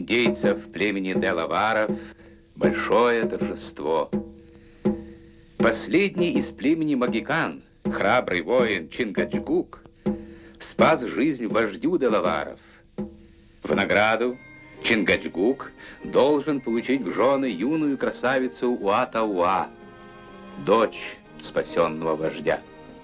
индейцев племени Делаваров большое торжество. Последний из племени Магикан, храбрый воин Чингачгук, спас жизнь вождю Делаваров. В награду Чингачгук должен получить в жены юную красавицу Уатауа, дочь спасенного вождя.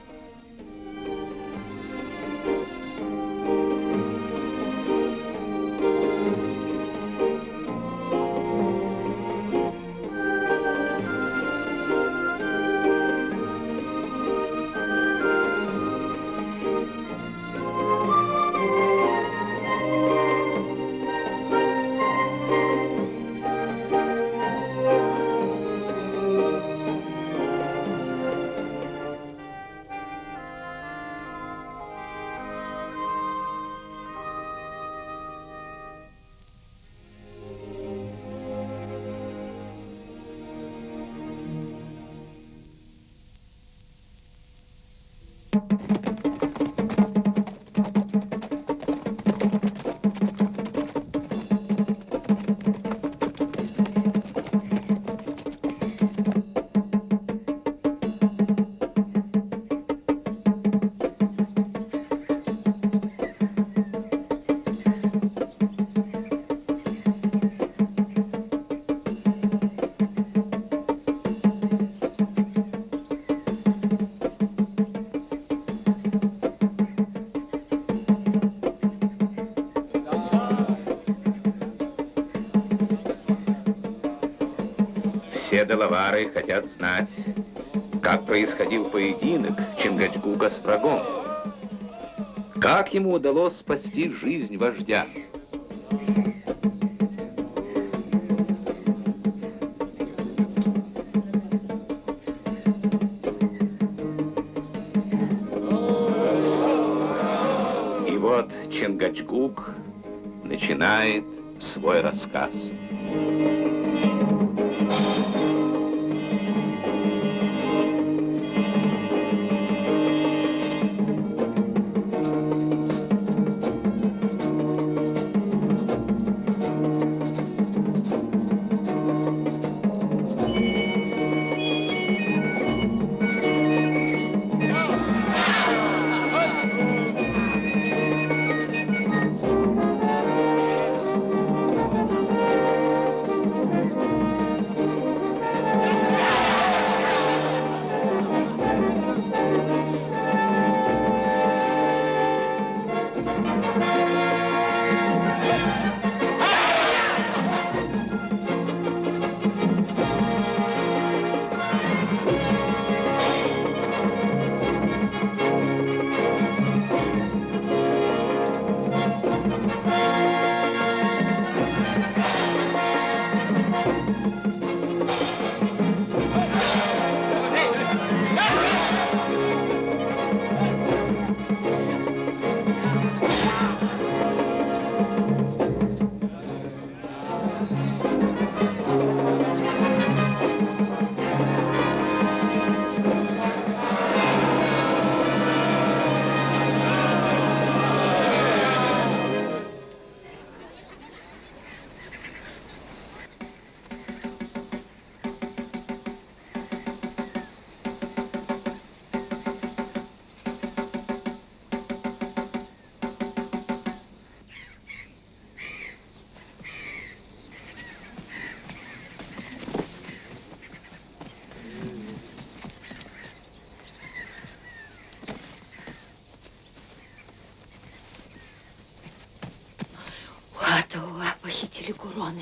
Все делавары хотят знать, как происходил поединок Чингачгука с врагом. Как ему удалось спасти жизнь вождя? И вот Чингачгук начинает свой рассказ. Уатауа похитили Гуроны.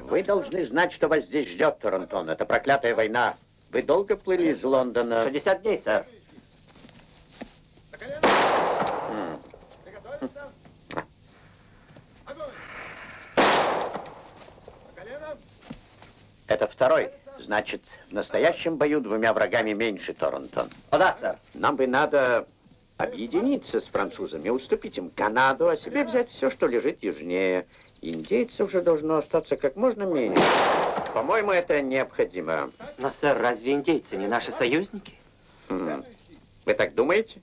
Вы должны знать, что вас здесь ждет, Торнтон. Это проклятая война. Вы долго плыли из Лондона? 60 дней, сэр. Это второй. Значит, в настоящем бою двумя врагами меньше, Торнтон. О, да, сэр. Нам бы надо объединиться с французами, уступить им Канаду, а себе взять все, что лежит южнее. Индейцев же должно остаться как можно меньше. По-моему, это необходимо. Но, сэр, разве индейцы не наши союзники? Вы так думаете?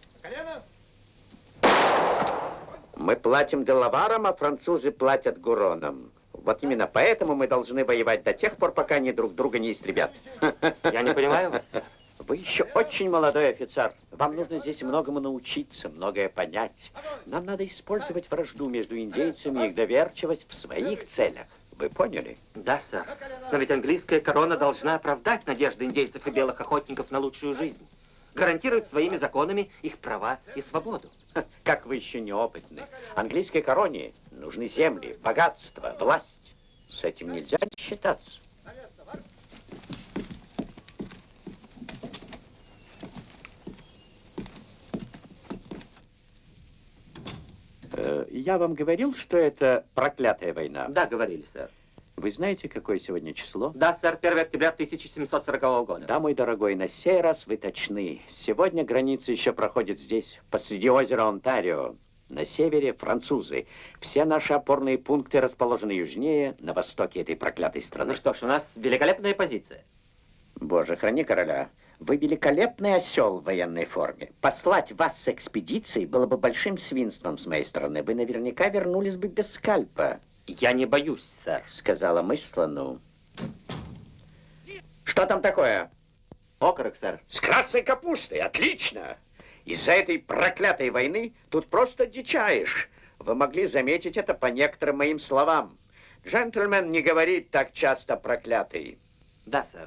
Мы платим делаварам, а французы платят гуронам. Вот именно поэтому мы должны воевать до тех пор, пока они друг друга не истребят. Я не понимаю вас, сэр. Вы еще очень молодой офицер. Вам нужно здесь многому научиться, многое понять. Нам надо использовать вражду между индейцами и их доверчивость в своих целях. Вы поняли? Да, сэр. Но ведь английская корона должна оправдать надежды индейцев и белых охотников на лучшую жизнь. Гарантировать своими законами их права и свободу. Как вы еще неопытны. Английской короне нужны земли, богатство, власть. С этим нельзя не считаться. Я вам говорил, что это проклятая война? Да, говорили, сэр. Вы знаете, какое сегодня число? Да, сэр, 1 октября 1740 года. Да, мой дорогой, на сей раз вы точны. Сегодня граница еще проходит здесь, посреди озера Онтарио. На севере французы. Все наши опорные пункты расположены южнее, на востоке этой проклятой страны. Ну что ж, у нас великолепная позиция. Боже, храни короля. Вы великолепный осел в военной форме. Послать вас с экспедицией было бы большим свинством с моей стороны. Вы наверняка вернулись бы без скальпа. Я не боюсь, сэр. Сказала мышь слону. Что там такое? Окорок, сэр. С красной капустой. Отлично. Из-за этой проклятой войны тут просто дичаешь. Вы могли заметить это по некоторым моим словам. Джентльмен не говорит так часто проклятый. Да, сэр.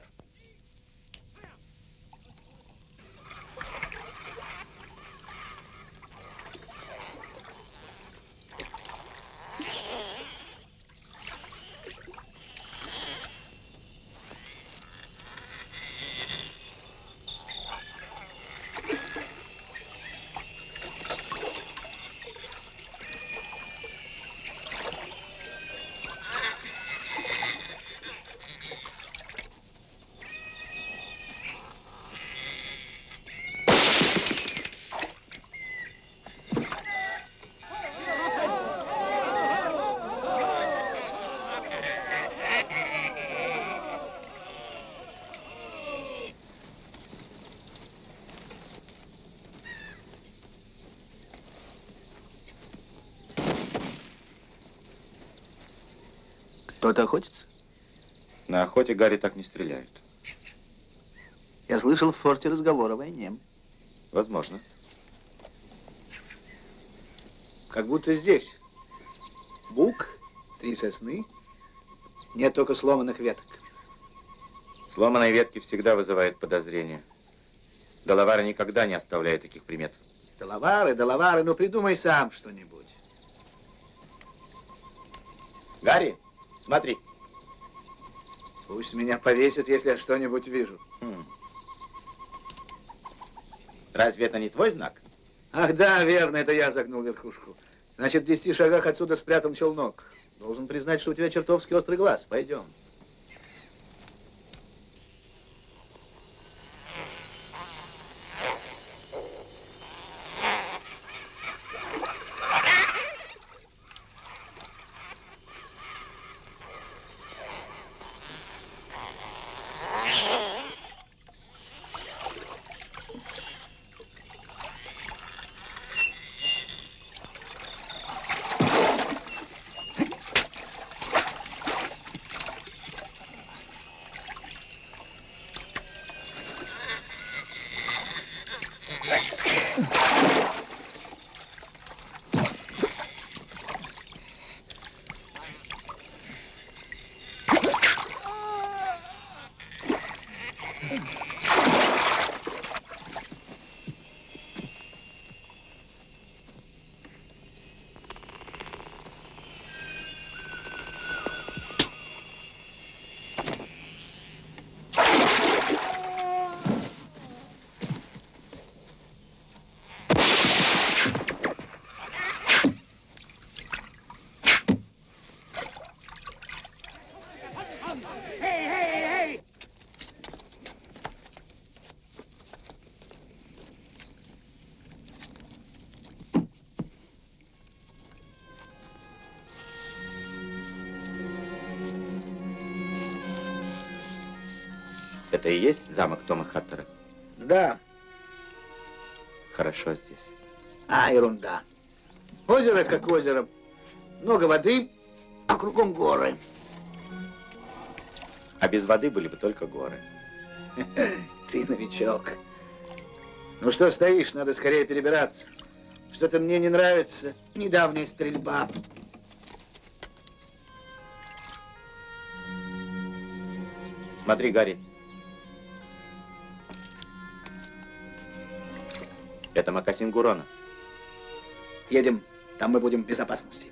Кто-то охотится? На охоте Гарри так не стреляют. Я слышал в форте разговор о войне. Возможно. Как будто здесь. Бук, 3 сосны, нет только сломанных веток. Сломанные ветки всегда вызывают подозрения. Делавары никогда не оставляют таких примет. Делавары, ну придумай сам что-нибудь. Гарри, смотри. Пусть меня повесят, если я что-нибудь вижу. Разве это не твой знак? Ах да, верно, это я загнул верхушку. Значит, в 10 шагах отсюда спрятан челнок. Должен признать, что у тебя чертовски острый глаз. Пойдем. Это и есть замок Тома Хаттера? Да. Хорошо здесь. Ерунда. Озеро как озеро. Много воды, а кругом горы. А без воды были бы только горы. Ты новичок. Ну что стоишь, надо скорее перебираться. Что-то мне не нравится недавняя стрельба. Смотри, Гарри. Это мокасин Гурона. Едем, там мы будем в безопасности.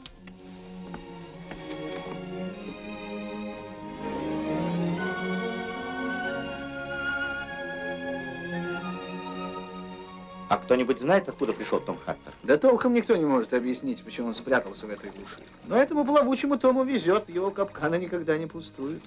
А кто-нибудь знает, откуда пришел Том Хаттер? Да толком никто не может объяснить, почему он спрятался в этой глуши. Но этому плавучему Тому везет, его капканы никогда не пустуют.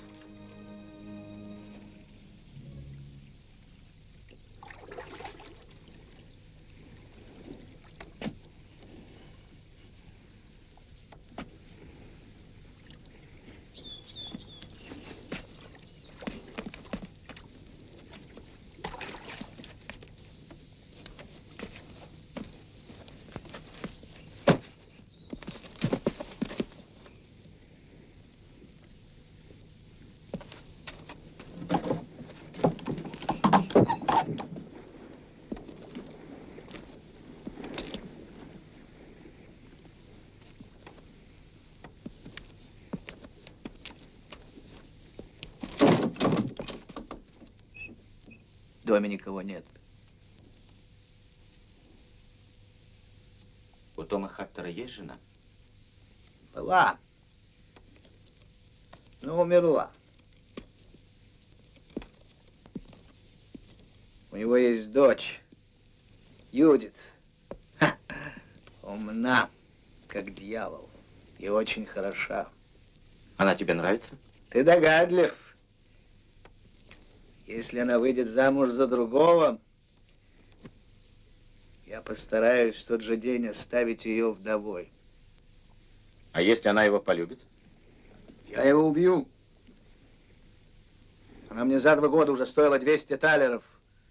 В доме никого нет. У Тома Хаттера есть жена? Была. Но умерла. У него есть дочь, Юдит. Ха. Умна, как дьявол, и очень хороша. Она тебе нравится? Ты догадлив. Если она выйдет замуж за другого, я постараюсь в тот же день оставить ее вдовой. А если она его полюбит? Я его убью. Она мне за 2 года уже стоила 200 талеров.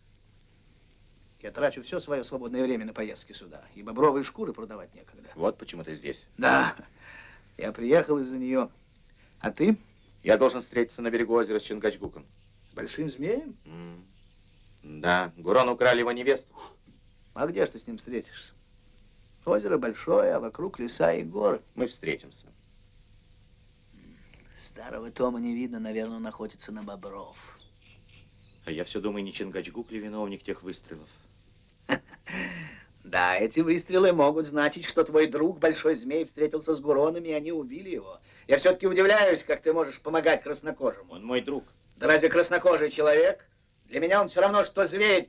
Я трачу все свое свободное время на поездки сюда, и бобровые шкуры продавать некогда. Вот почему ты здесь. Да, я приехал из-за нее. А ты? Я должен встретиться на берегу озера с Чингачгуком. С большим змеем? Да, Гурон украли его невесту. А где же ты с ним встретишься? Озеро большое, а вокруг леса и горы. Мы встретимся. Старого Тома не видно, наверное, он охотится на бобров. А я все думаю, не Чингачгук ли виновник тех выстрелов? Да, эти выстрелы могут значить, что твой друг, Большой Змей, встретился с Гуронами, и они убили его. Я все-таки удивляюсь, как ты можешь помогать краснокожему. Он мой друг. Да разве краснокожий человек? Для меня он все равно, что зверь.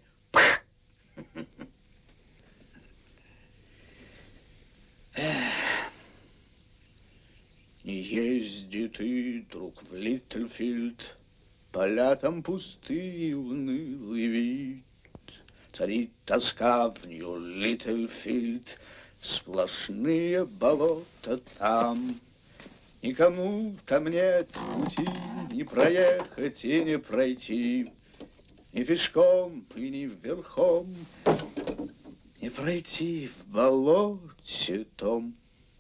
Не езди ты, друг, в Литтельфильд, поля там пустые, унылый вид. Царит тоска в Нью-Литтельфильд, сплошные болота там. Никому там нет пути ни проехать и не пройти, ни пешком и ни верхом, не пройти в болоте том.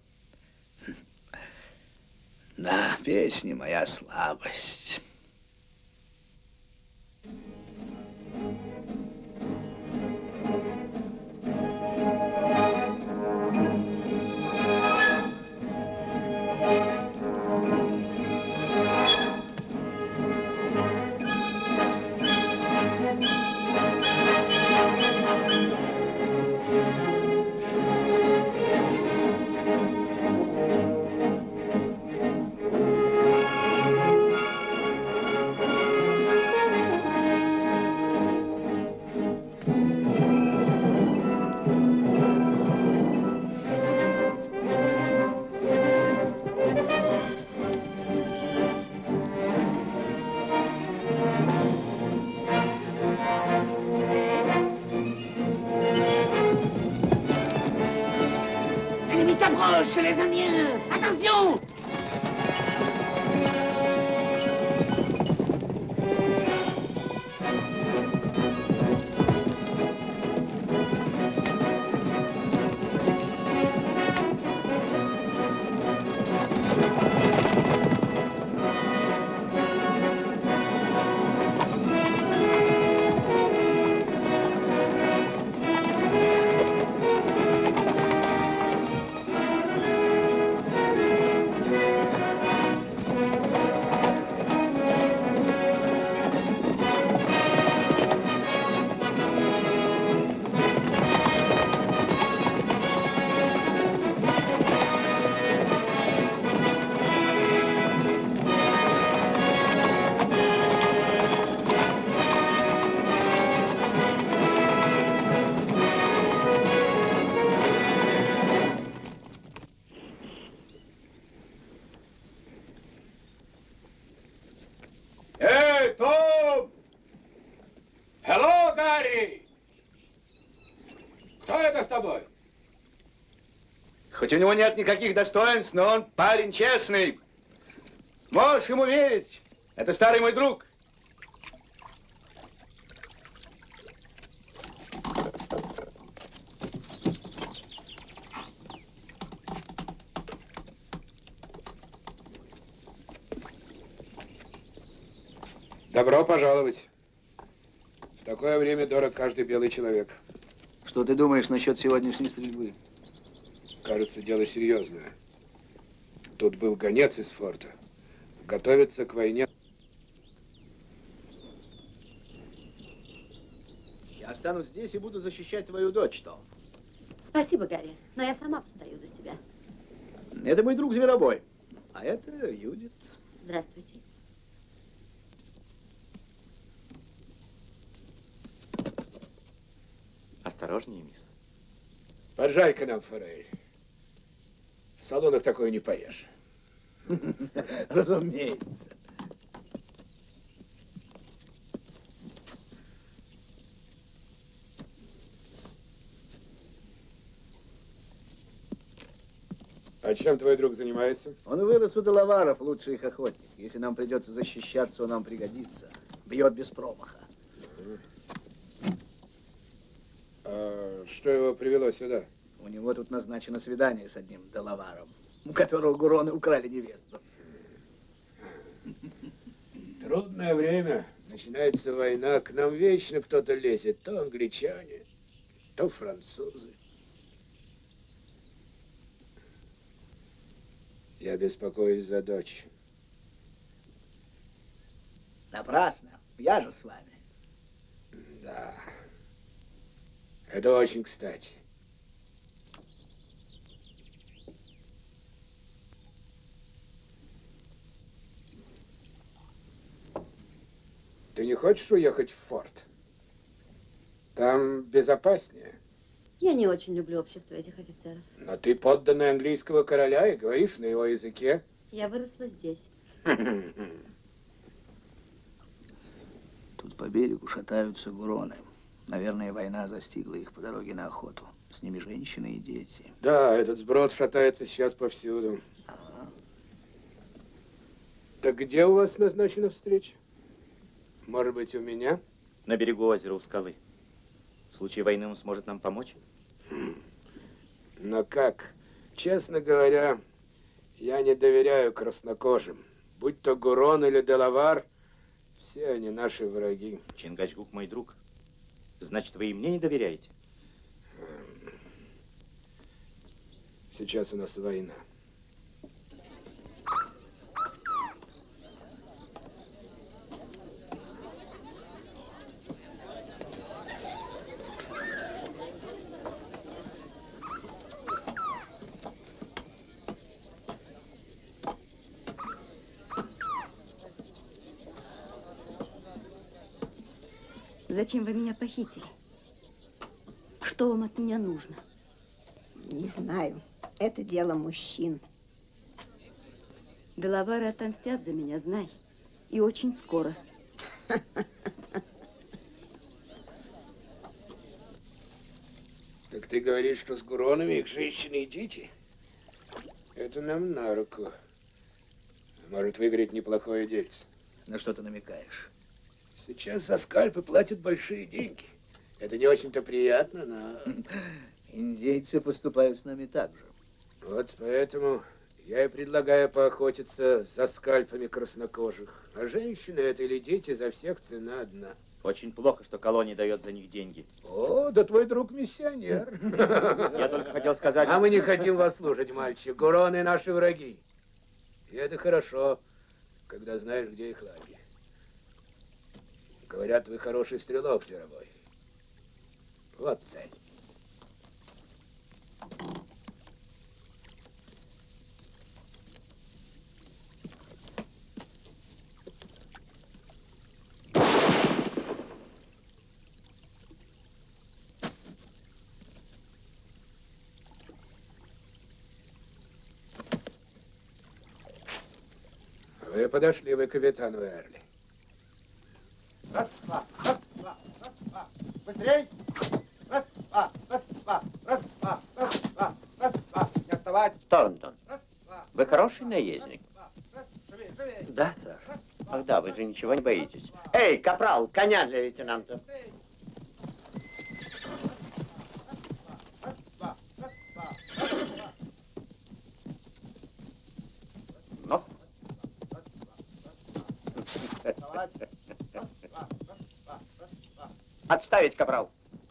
Да, песня моя слабость. Chez les Indiens! Attention! Хоть у него нет никаких достоинств, но он парень честный. Можешь ему верить. Это старый мой друг. Добро пожаловать. В такое время дорог каждый белый человек. Что ты думаешь насчет сегодняшней стрельбы? Кажется, дело серьезное. Тут был гонец из форта. Готовится к войне. Я останусь здесь и буду защищать твою дочь, Том. Спасибо, Гарри, но я сама постою за себя. Это мой друг Зверобой. А это Юдит. Здравствуйте. Осторожнее, мисс. Поджарь-ка нам форель. В салонах такое не поешь. Разумеется. А чем твой друг занимается? Он вырос у Делаваров, лучший их охотник. Если нам придется защищаться, он нам пригодится. Бьет без промаха. А что его привело сюда? У него тут назначено свидание с одним Делаваром, у которого гуроны украли невесту. Трудное время. Начинается война. К нам вечно кто-то лезет. То англичане, то французы. Я беспокоюсь за дочь. Напрасно. Я же с вами. Да. Это очень кстати. Ты не хочешь уехать в форт? Там безопаснее. Я не очень люблю общество этих офицеров. Но ты подданный английского короля и говоришь на его языке. Я выросла здесь. Тут по берегу шатаются гуроны. Наверное, война застигла их по дороге на охоту. С ними женщины и дети. Да, этот сброд шатается сейчас повсюду. Ага. Так где у вас назначена встреча? Может быть, у меня? На берегу озера у скалы. В случае войны он сможет нам помочь? Но как? Честно говоря, я не доверяю краснокожим. Будь то Гурон или Делавар, все они наши враги. Чингачгук мой друг. Значит, вы и мне не доверяете? Сейчас у нас война. Зачем вы меня похитили? Что вам от меня нужно? Не знаю. Это дело мужчин. Делавары отомстят за меня, знай. И очень скоро. Так ты говоришь, что с Гуронами их женщины и дети? Это нам на руку. Может выиграть неплохое дельце. На что ты намекаешь? Сейчас за скальпы платят большие деньги. Это не очень-то приятно, но... Индейцы поступают с нами так же. Вот поэтому я и предлагаю поохотиться за скальпами краснокожих. А женщины это или дети, за всех цена одна. Очень плохо, что колония дает за них деньги. О, да твой друг миссионер. Я только хотел сказать... А мы не хотим вас слушать, мальчик. Гуроны наши враги. И это хорошо, когда знаешь, где их лагерь. Говорят, вы хороший стрелок, Зверобой. Вот цель. Вы подошли, вы капитан Уэрли. Раз, два, раз, два, раз, два. Быстрей! Раз, два, раз, два, раз, два, раз, два, раз, два. Не Торнтон, вы хороший наездник? Да, сэр. Ах да, вы же ничего не боитесь. Эй, капрал, коня для лейтенанта. Ну? Отставить, капрал.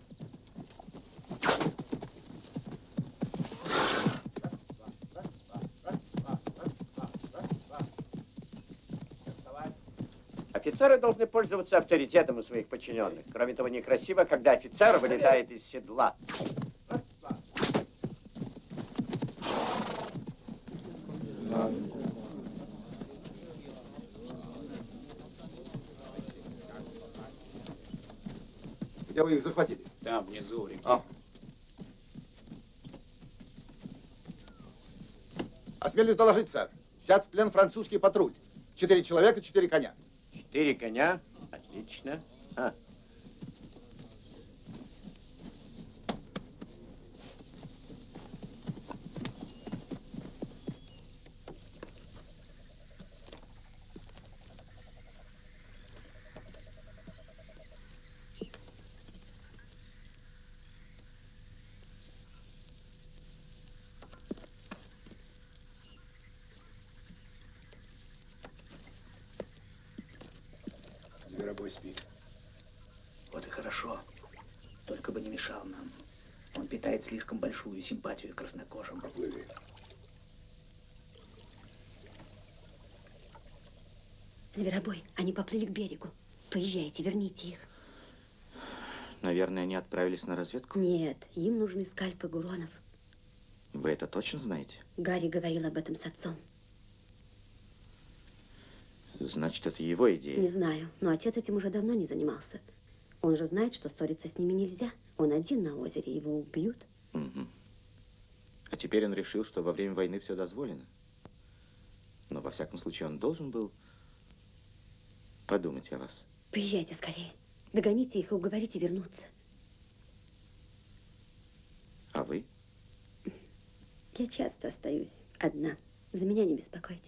Офицеры должны пользоваться авторитетом у своих подчиненных. Кроме того, некрасиво, когда офицер вылетает из седла. Где вы их захватили? Там, внизу, у реки. Осмелюсь доложить, сэр. Взят в плен французский патруль. 4 человека, 4 коня. 4 коня? Отлично. Зверобой спит. Вот и хорошо. Только бы не мешал нам. Он питает слишком большую симпатию к краснокожим. Поплыли. Зверобой, они поплыли к берегу. Поезжайте, верните их. Наверное, они отправились на разведку? Нет, им нужны скальпы гуронов. Вы это точно знаете? Гарри говорил об этом с отцом. Значит, это его идея? Не знаю, но отец этим уже давно не занимался. Он же знает, что ссориться с ними нельзя. Он один на озере, его убьют. Угу. А теперь он решил, что во время войны все дозволено. Но, во всяком случае, он должен был подумать о вас. Поезжайте скорее. Догоните их и уговорите вернуться. А вы? Я часто остаюсь одна. За меня не беспокойтесь.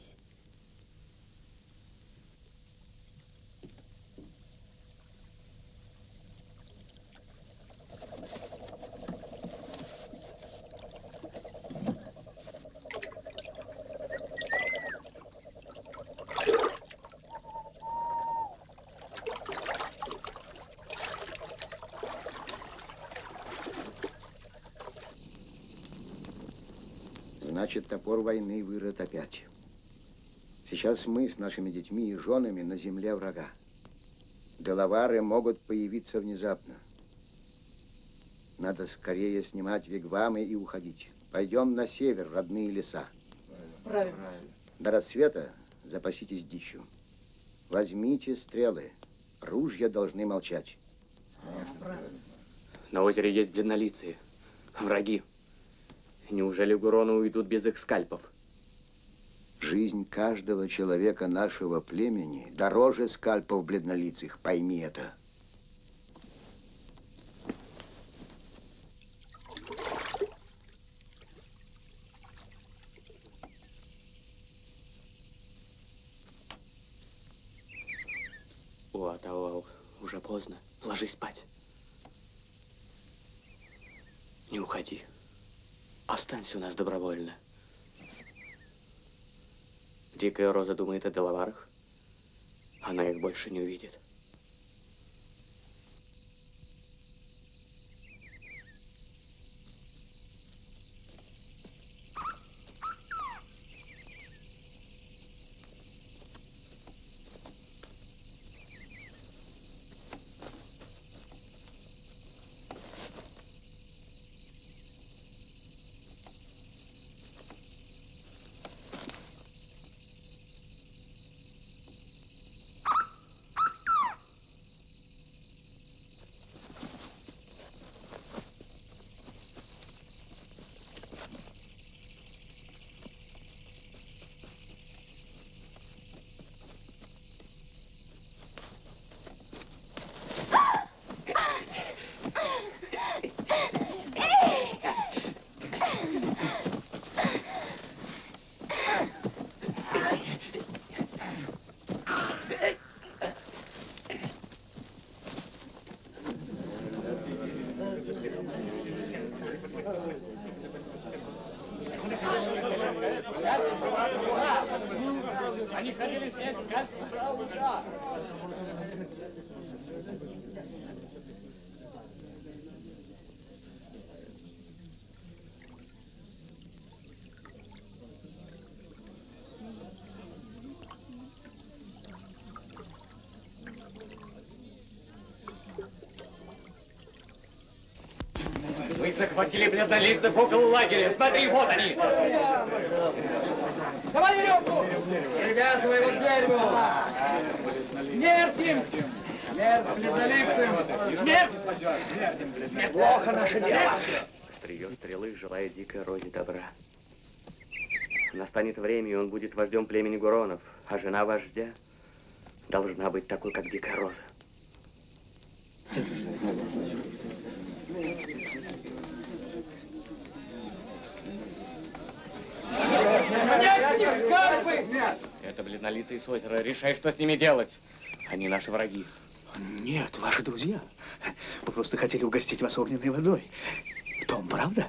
Значит, топор войны вырыт опять. Сейчас мы с нашими детьми и женами на земле врага. Делавары могут появиться внезапно. Надо скорее снимать вигвамы и уходить. Пойдем на север, родные леса. Правильно. До рассвета запаситесь дичью. Возьмите стрелы. Ружья должны молчать. На озере есть бледнолицые. Враги. Неужели гуроны уйдут без их скальпов? Жизнь каждого человека нашего племени дороже скальпов бледнолицых. Пойми это. Уатауау, уже поздно. Ложись спать. Не уходи. Останься у нас добровольно. Дикая Роза думает о Делаварах. Она их больше не увидит. Они хотели снять скальп с правого плеча. Мы захватили бледнолицых около лагеря. Смотри, вот они. Давай веревку! Привязывай его к дереву! Смерть им! Смерть бледнолицым! Смерть! Неплохо наше дело! Острие стрелы желает дикой розе добра. Настанет время, и он будет вождем племени Гуронов, а жена вождя должна быть такой, как дикая роза. Это бледнолицые с озера. Решай, что с ними делать. Они наши враги. Нет, ваши друзья. Мы просто хотели угостить вас огненной водой. Том, правда?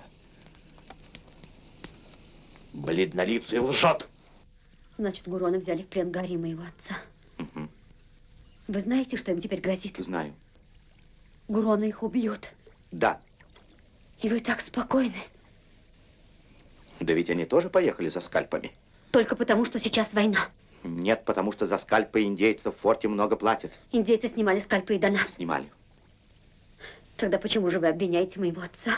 Бледнолицый лжет. Значит, Гуроны взяли в плен Гарри, моего отца. Угу. Вы знаете, что им теперь грозит? Знаю. Гуроны их убьют. Да. И вы так спокойны. Да ведь они тоже поехали за скальпами. Только потому, что сейчас война. Нет, потому что за скальпы индейцев в форте много платят. Индейцы снимали скальпы и до нас. Снимали. Тогда почему же вы обвиняете моего отца?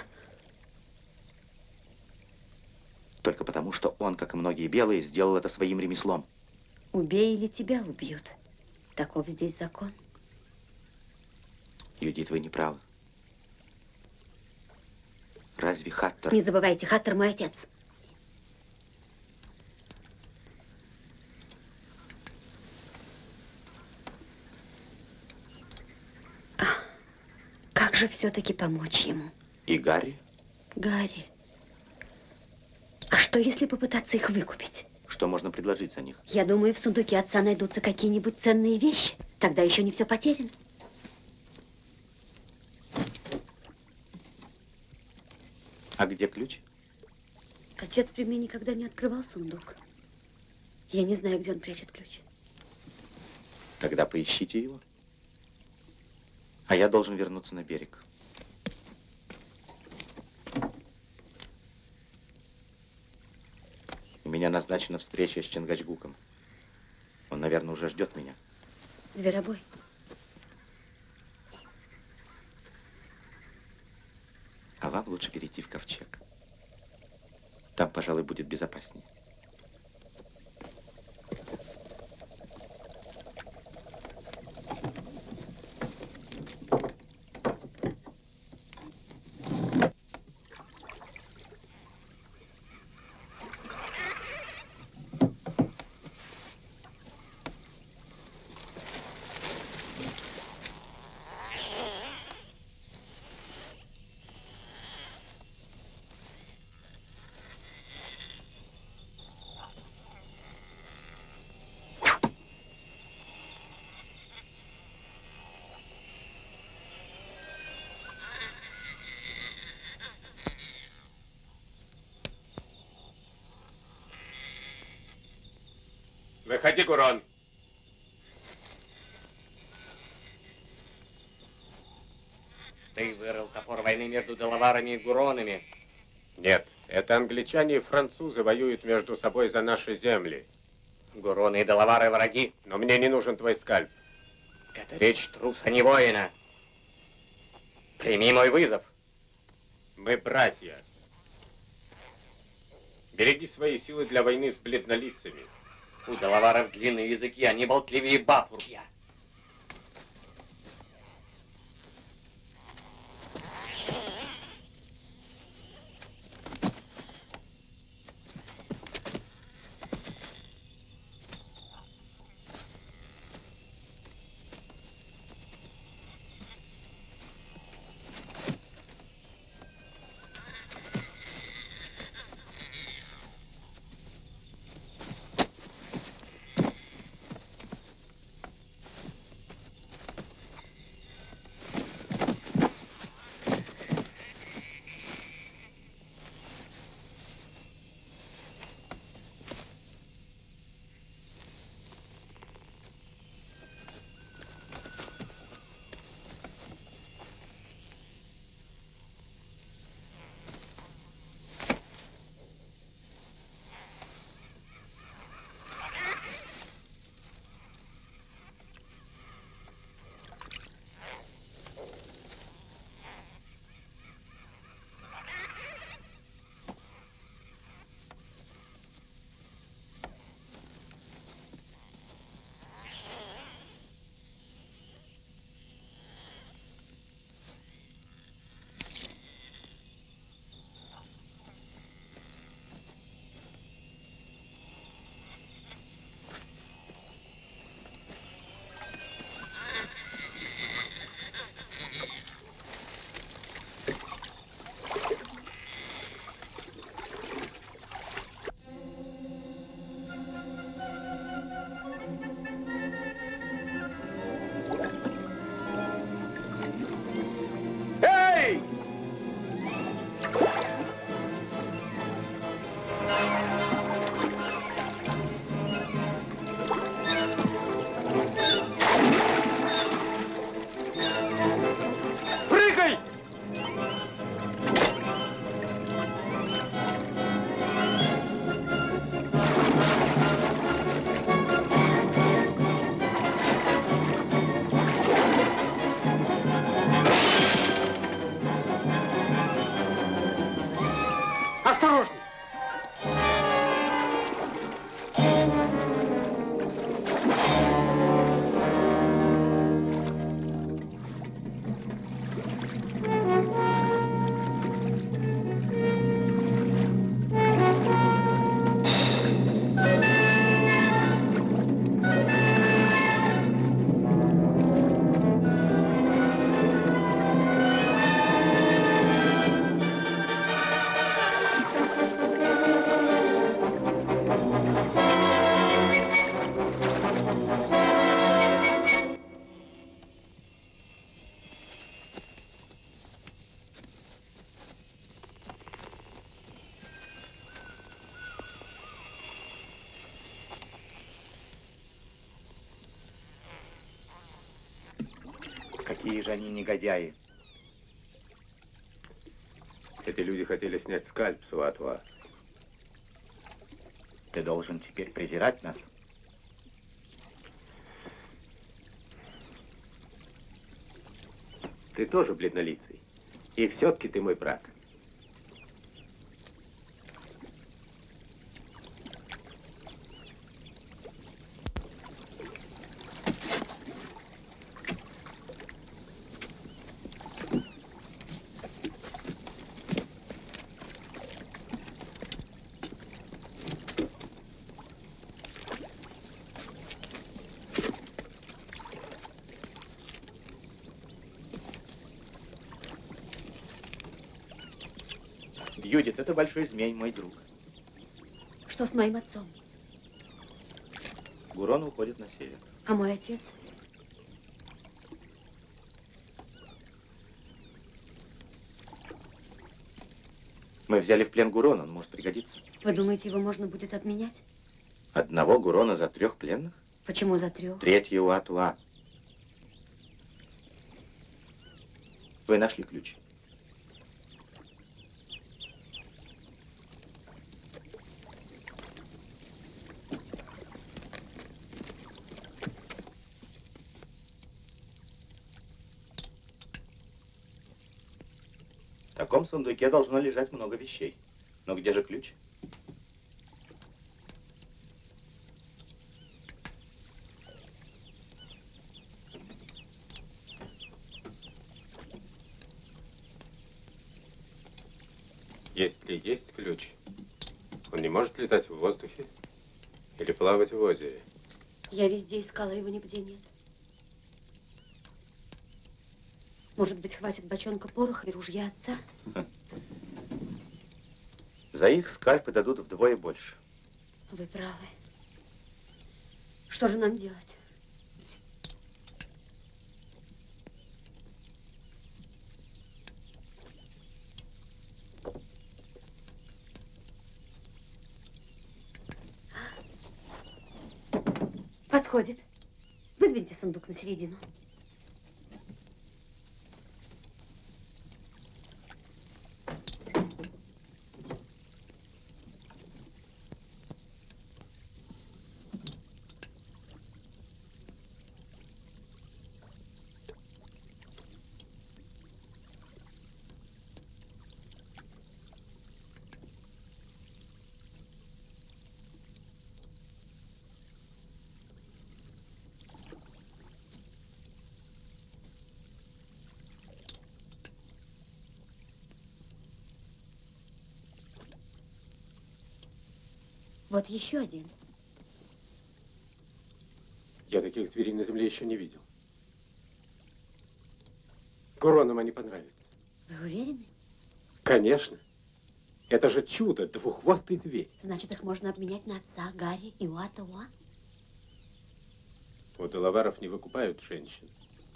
Только потому, что он, как и многие белые, сделал это своим ремеслом. Убей или тебя убьют. Таков здесь закон. Юдит, вы не правы. Разве Хаттер... Не забывайте, Хаттер мой отец. Как же все-таки помочь ему? И Гарри? Гарри. А что, если попытаться их выкупить? Что можно предложить за них? Я думаю, в сундуке отца найдутся какие-нибудь ценные вещи. Тогда еще не все потеряно. А где ключ? Отец при мне никогда не открывал сундук. Я не знаю, где он прячет ключ. Тогда поищите его. А я должен вернуться на берег. У меня назначена встреча с Чингачгуком. Он, наверное, уже ждет меня. Зверобой. А вам лучше перейти в ковчег. Там, пожалуй, будет безопаснее. Выходи, Гурон. Ты вырыл топор войны между Делаварами и Гуронами. Нет, это англичане и французы воюют между собой за наши земли. Гуроны и Делавары враги. Но мне не нужен твой скальп. Это речь труса, не воина. Прими мой вызов. Мы братья. Береги свои силы для войны с бледнолицами. У Делаваров длинные языки, они болтливее баб. какие же они негодяи. Эти люди хотели снять скальп с Уатуа. Ты должен теперь презирать нас. Ты тоже бледнолицый. И все-таки ты мой брат. Юдит, это большой змей, мой друг. Что с моим отцом? Гурон уходит на север. А мой отец? Мы взяли в плен Гурона, он может пригодиться. Вы думаете, его можно будет обменять? Одного Гурона за 3 пленных? Почему за 3? 3 Уатуа. Вы нашли ключ? В таком сундуке должно лежать много вещей. Но где же ключ? Если есть ключ, он не может летать в воздухе или плавать в озере. Я везде искала, его нигде нет. Может быть, хватит бочонка пороха и ружья отца? За их скальпы дадут вдвое больше. Вы правы. Что же нам делать? Подходит. Выдвиньте сундук на середину. Вот еще один. Я таких зверей на земле еще не видел. Гуронам они понравятся. Вы уверены? Конечно. Это же чудо, двуххвостый зверь. Значит, их можно обменять на отца, Гарри и Уатуа? У делаваров не выкупают женщин.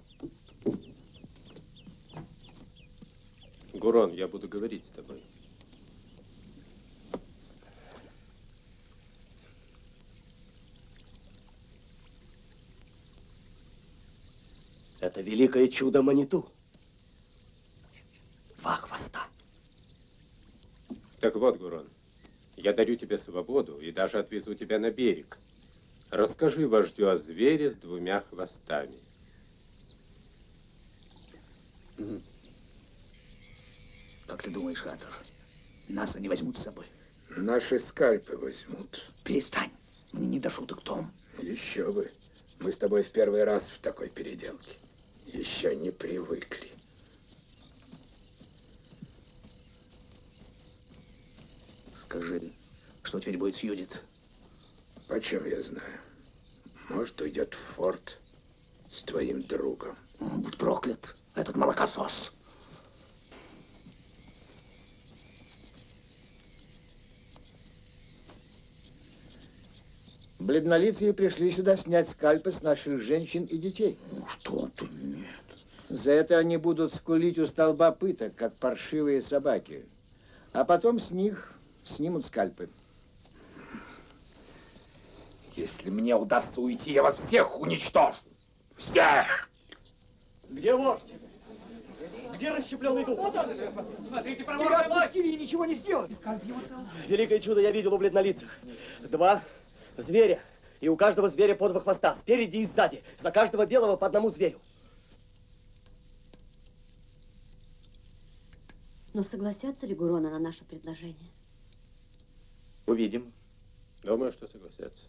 Гурон, я буду говорить с тобой. Это великое чудо Маниту. 2 хвоста. Так вот, Гурон, я дарю тебе свободу и даже отвезу тебя на берег. Расскажи вождю о звере с 2 хвостами. Как ты думаешь, Хантер, нас они возьмут с собой? Наши скальпы возьмут. Перестань, мне не до шуток, Том. Еще бы. Мы с тобой в первый раз в такой переделке. Еще не привыкли. Скажи, что теперь будет с Юдит? Почем я знаю? Может, уйдет в форт с твоим другом. Будь проклят, этот молокосос. Бледнолицые пришли сюда снять скальпы с наших женщин и детей. Ну что ты, нет. За это они будут скулить у столба пыток, как паршивые собаки. А потом с них снимут скальпы. Если мне удастся уйти, я вас всех уничтожу. Всех! Где вождь? Где расщепленный дух? Вот он! Смотрите, Тебя проворный лось! отпустили и ничего не сделали. Великое чудо я видел у бледнолицых. 2 зверя. И у каждого зверя по 2 хвоста. Спереди и сзади. За каждого белого по 1 зверю. Но согласятся ли Гуроны на наше предложение? Увидим. Думаю, что согласятся.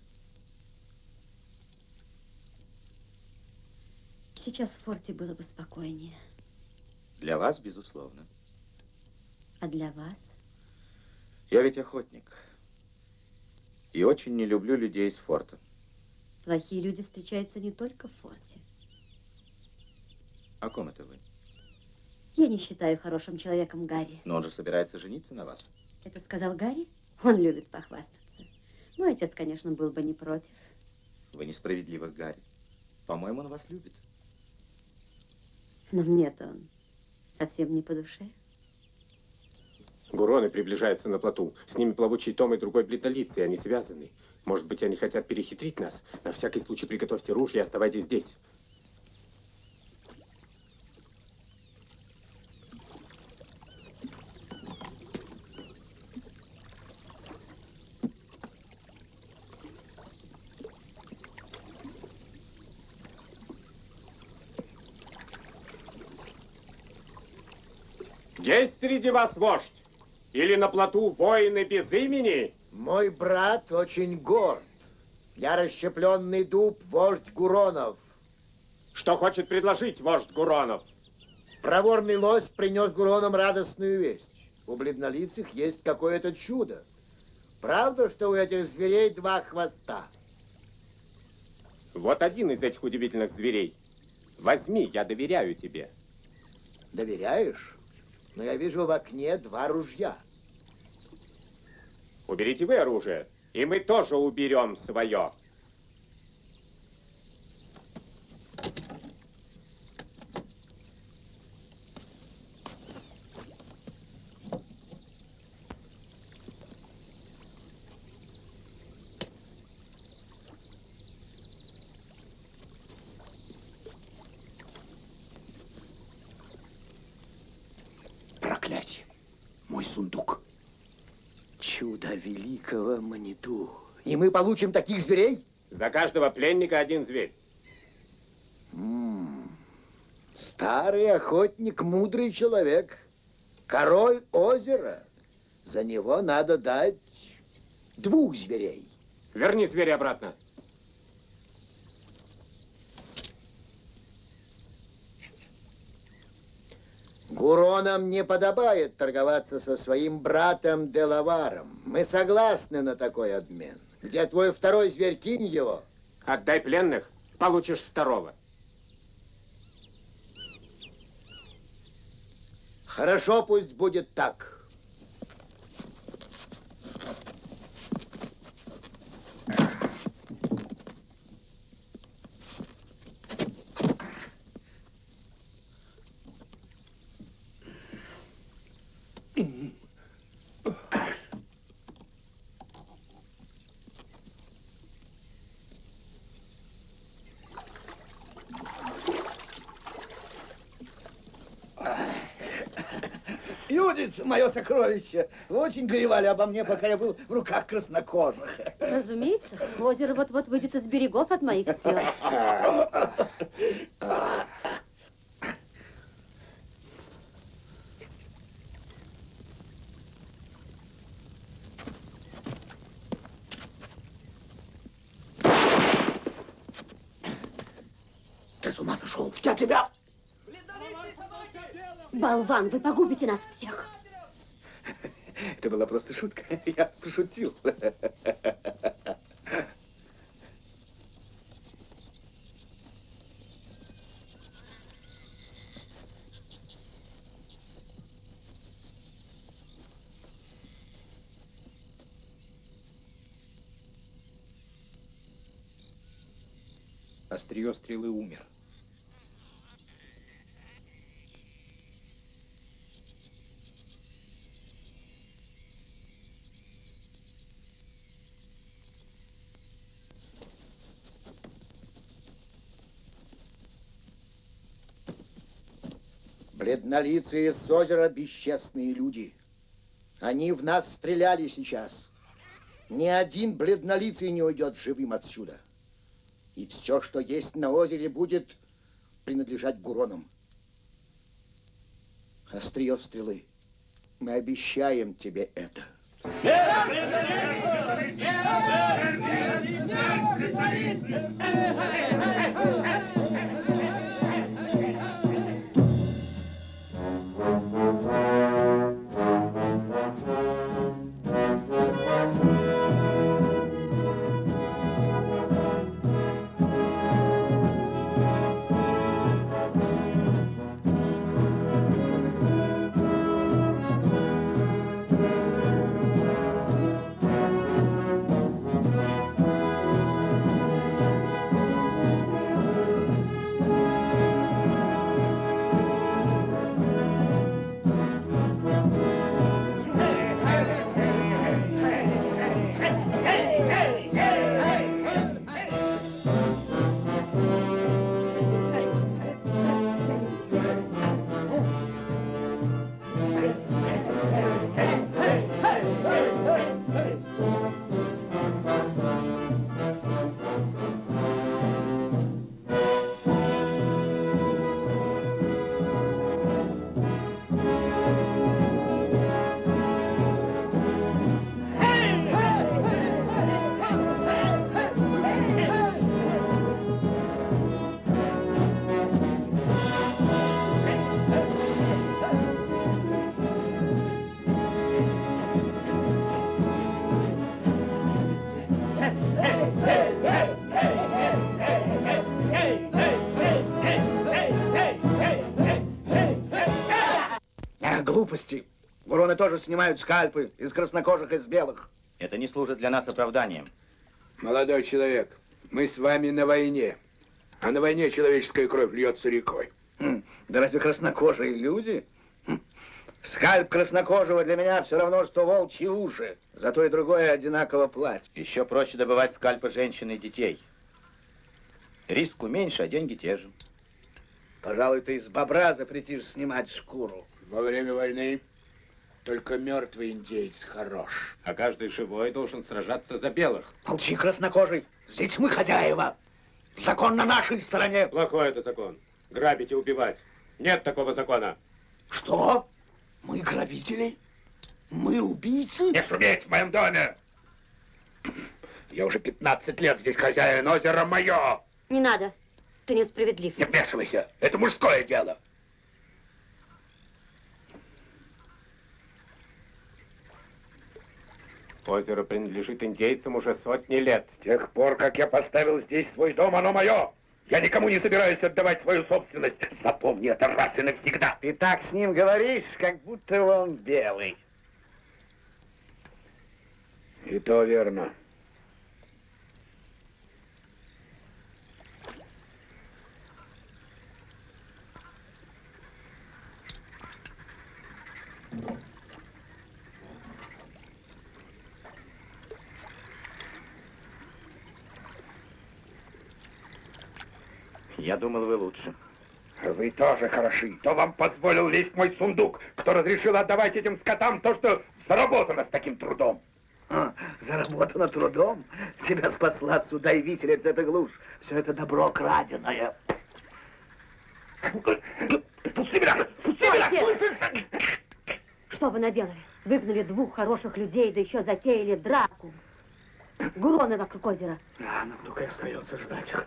Сейчас в форте было бы спокойнее. Для вас, безусловно. А для вас? Я ведь охотник. И очень не люблю людей из форта. Плохие люди встречаются не только в форте. О ком это вы? Я не считаю хорошим человеком Гарри. Но он же собирается жениться на вас. Это сказал Гарри? Он любит похвастаться. Мой отец, конечно, был бы не против. Вы несправедливы, Гарри. По-моему, он вас любит. Но мне-то он совсем не по душе. Гуроны приближаются на плоту. С ними плавучий Том и другой бледнолицый. Они связаны. Может быть, они хотят перехитрить нас? На всякий случай приготовьте ружья и оставайтесь здесь. Есть среди вас вождь? Или на плоту воины без имени? Мой брат очень горд. Я расщепленный дуб, вождь Гуронов. Что хочет предложить вождь Гуронов? Проворный лось принес Гуронам радостную весть. У бледнолицых есть какое-то чудо. Правда, что у этих зверей 2 хвоста? Вот один из этих удивительных зверей. Возьми, я доверяю тебе. Доверяешь? Но я вижу в окне 2 ружья. Уберите вы оружие, и мы тоже уберем свое. Проклятие! Мой сундук. Чудо великого Маниту. И мы получим таких зверей? За каждого пленника 1 зверь. Старый охотник, мудрый человек. Король озера. За него надо дать 2 зверей. Верни зверя обратно. Гуронам не подобает торговаться со своим братом Делаваром. Мы согласны на такой обмен. Где твой 2-й зверь? Кинь его. Отдай пленных, получишь 2-го. Хорошо, пусть будет так. Юдица, мое сокровище, вы очень горевали обо мне, пока я был в руках краснокожих. Разумеется, озеро вот-вот выйдет из берегов от моих слез. Ты с ума сошел? Я тебя... Болван, вы погубите нас всех. Это была просто шутка. Я пошутил. Острие стрелы умер. Бледнолицые с озера бесчестные люди. Они в нас стреляли сейчас. Ни один бледнолицый не уйдет живым отсюда. И все, что есть на озере, будет принадлежать Гуронам. Острие стрелы. Мы обещаем тебе это. Глупости. Гуроны тоже снимают скальпы из краснокожих, из белых. Это не служит для нас оправданием. Молодой человек, мы с вами на войне. А на войне человеческая кровь льется рекой. Да разве краснокожие люди? Скальп краснокожего для меня все равно, что волчьи уши. Зато и другое одинаково плачет. Еще проще добывать скальпы женщин и детей. Риску меньше, а деньги те же. Пожалуй, ты из бобра запретишь снимать шкуру. Во время войны только мертвый индеец хорош. А каждый живой должен сражаться за белых. Молчи, краснокожий. Здесь мы хозяева. Закон на нашей стороне. Плохой это закон. Грабить и убивать. Нет такого закона. Что? Мы грабители? Мы убийцы? Не шуметь в моем доме! Я уже 15 лет здесь хозяин, озеро мое! Не надо. Ты несправедлив. Не вмешивайся. Это мужское дело. Озеро принадлежит индейцам уже сотни лет. С тех пор, как я поставил здесь свой дом, оно мое. Я никому не собираюсь отдавать свою собственность. Запомни это раз и навсегда. Ты так с ним говоришь, как будто он белый. И то верно. Я думал, вы лучше. Вы тоже хороши. Кто вам позволил лезть в мой сундук? Кто разрешил отдавать этим скотам то, что заработано с таким трудом? Заработано трудом? Тебя спасла отсюда и виселица, это глушь. Все это добро краденое. Пусти меня! Пусти меня! Слышишь? Что вы наделали? Выгнали двух хороших людей, да еще затеяли драку. Гуроны вокруг озера. Нам только и остается ждать их.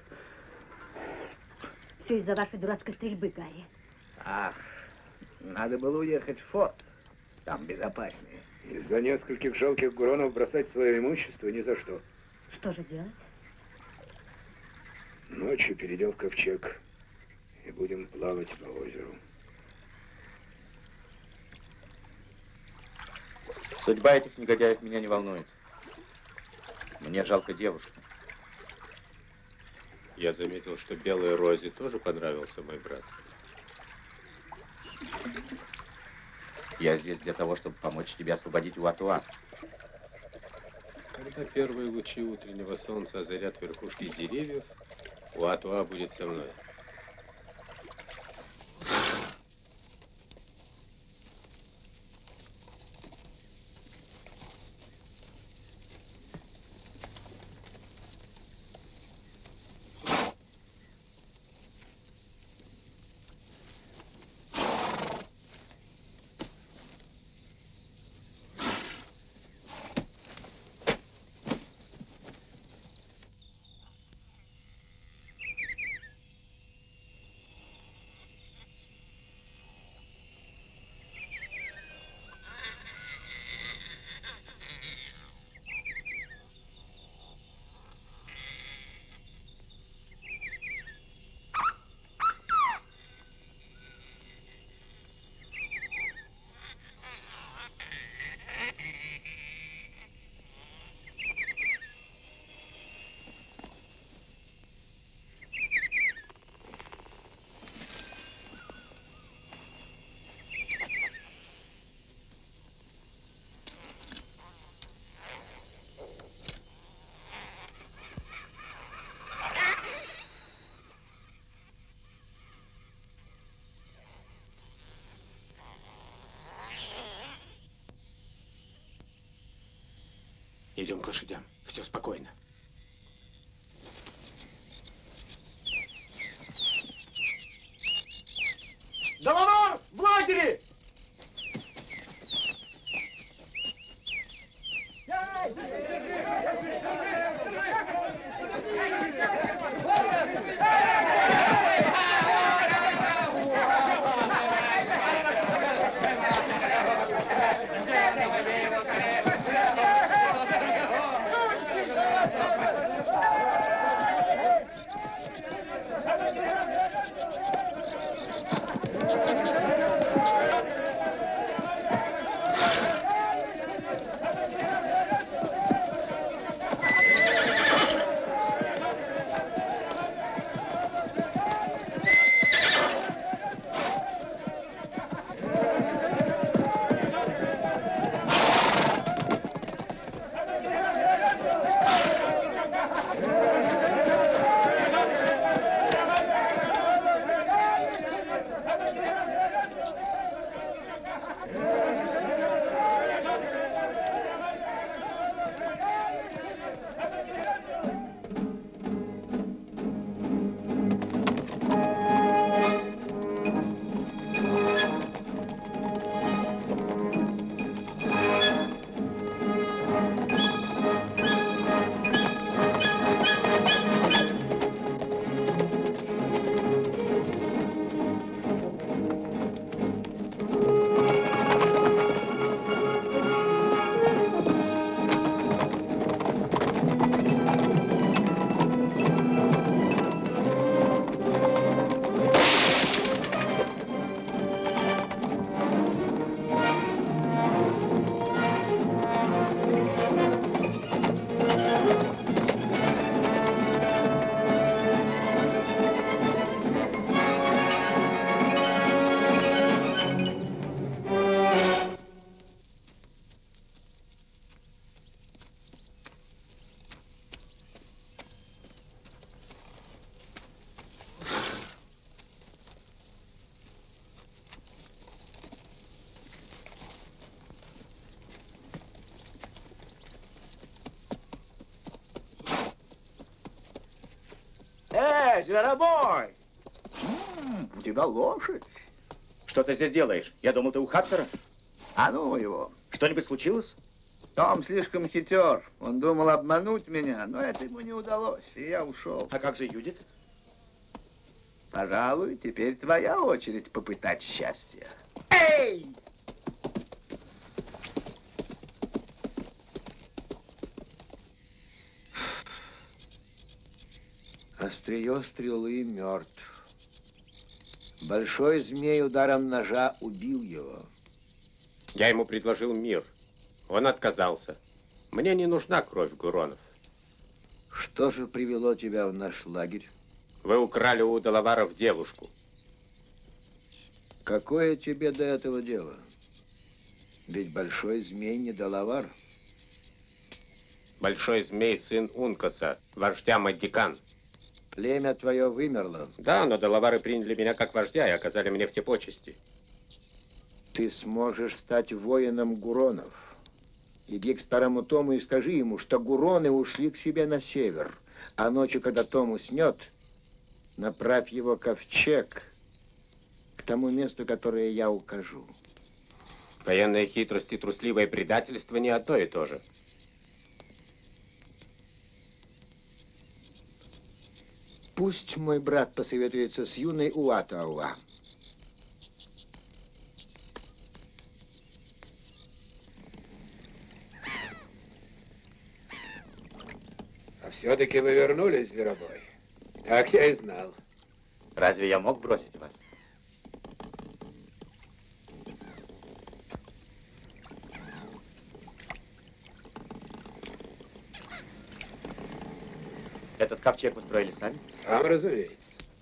Все из-за вашей дурацкой стрельбы, Гарри. Ах, надо было уехать в форт. Там безопаснее. Из-за нескольких жалких гуронов бросать свое имущество ни за что. Что же делать? Ночью перейдем в ковчег и будем плавать по озеру. Судьба этих негодяев меня не волнует. Мне жалко девушку. Я заметил, что белой Розе тоже понравился мой брат. Я здесь для того, чтобы помочь тебе освободить Уатуа. Когда первые лучи утреннего солнца озарят верхушки деревьев, Уатуа будет со мной. Идем к лошадям. Все спокойно. Делавар, в лагере! Зверобой! У тебя лошадь. Что ты здесь делаешь? Я думал, ты у Хаттера. А ну его. Что-нибудь случилось? Том слишком хитер. Он думал обмануть меня, но это ему не удалось, и я ушел. А как же Юдит? Пожалуй, теперь твоя очередь попытать счастья. Эй! Острие стрелы мертв. Большой змей ударом ножа убил его. Я ему предложил мир. Он отказался. Мне не нужна кровь Гуронов. Что же привело тебя в наш лагерь? Вы украли у Делаваров девушку. Какое тебе до этого дело? Ведь большой змей не Делавар. Большой змей сын Ункаса, вождя Магикан. Племя твое вымерло. Да, но Делавары приняли меня как вождя и оказали мне все почести. Ты сможешь стать воином Гуронов. Иди к старому Тому и скажи ему, что Гуроны ушли к себе на север. А ночью, когда Том уснет, направь его ковчег к тому месту, которое я укажу. Военная хитрость и трусливое предательство не одно и то же. Пусть мой брат посоветуется с юной Уатауа. А все-таки вы вернулись, Зверобой. Так я и знал. Разве я мог бросить вас? Этот ковчег вы строили сами? Сам, разумеется.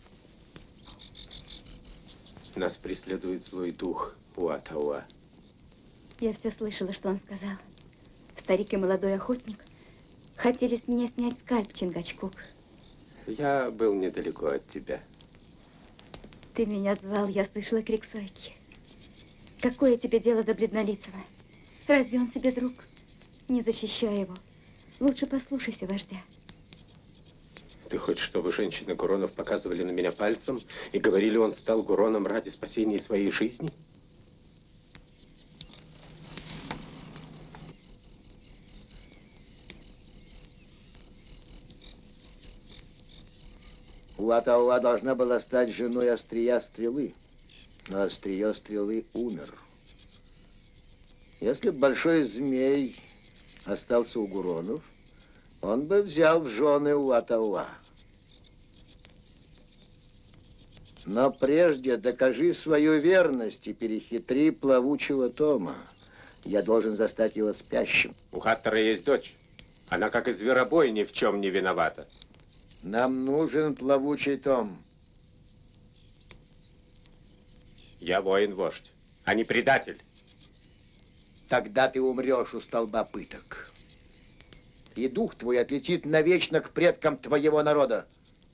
Нас преследует злой дух Уатауа. Я все слышала, что он сказал. Старик и молодой охотник хотели с меня снять скальп, Чингачгук. Я был недалеко от тебя. Ты меня звал, я слышала крик Сойки. Какое тебе дело до Бледнолицего? Разве он тебе друг? Не защищай его. Лучше послушайся вождя. Ты хочешь, чтобы женщины Гуронов показывали на меня пальцем и говорили, он стал Гуроном ради спасения своей жизни? Уатауа должна была стать женой острия стрелы, но острие стрелы умер. Если бы большой змей остался у Гуронов, он бы взял в жены Уатауа. Но прежде докажи свою верность и перехитри плавучего Тома. Я должен застать его спящим. У Хаттера есть дочь. Она, как и зверобой, ни в чем не виновата. Нам нужен плавучий Том. Я воин-вождь, а не предатель. Тогда ты умрешь у столба пыток. И дух твой отлетит навечно к предкам твоего народа.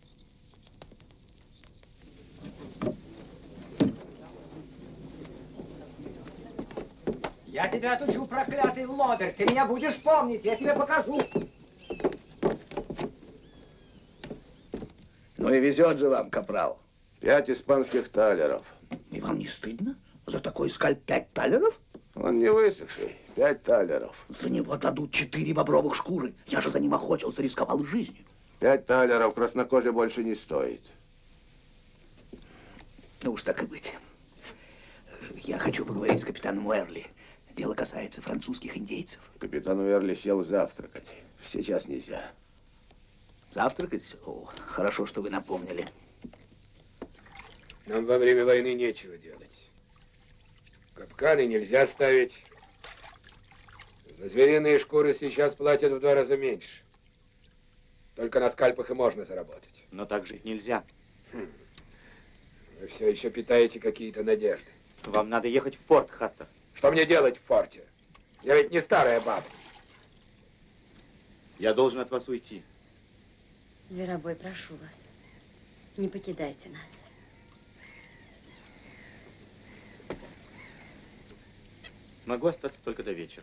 Я тебя отучу, проклятый лодырь. Ты меня будешь помнить, я тебе покажу. Ну и везет же вам, капрал. 5 испанских талеров. И вам не стыдно? За такой скальп 5 талеров? Он не высохший. 5 талеров. За него дадут 4 бобровых шкуры. Я же за ним охотился, рисковал жизнью. 5 талеров краснокожий больше не стоит. Ну уж так и быть. Я хочу поговорить с капитаном Уэрли. Дело касается французских индейцев. Капитан Уэрли сел завтракать. Сейчас нельзя. Завтракать? О, хорошо, что вы напомнили. Нам во время войны нечего делать. Капканы нельзя ставить. За звериные шкуры сейчас платят в 2 раза меньше. Только на скальпах и можно заработать. Но так жить нельзя. Вы все еще питаете какие-то надежды. Вам надо ехать в форт, Хаттер. Что мне делать в форте? Я ведь не старая баба. Я должен от вас уйти. Зверобой, прошу вас, не покидайте нас. Могу остаться только до вечера.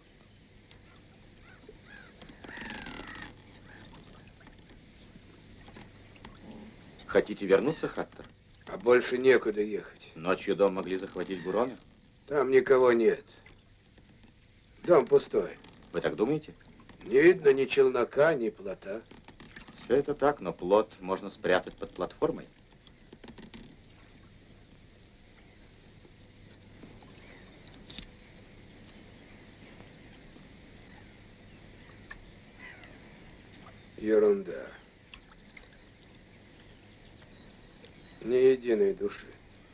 Хотите вернуться, Хаттер? А больше некуда ехать. Ночью дом могли захватить Гуроны? Там никого нет. Дом пустой. Вы так думаете? Не видно ни челнока, ни плота. Все это так, но плот можно спрятать под платформой. Ерунда. Ни единой души.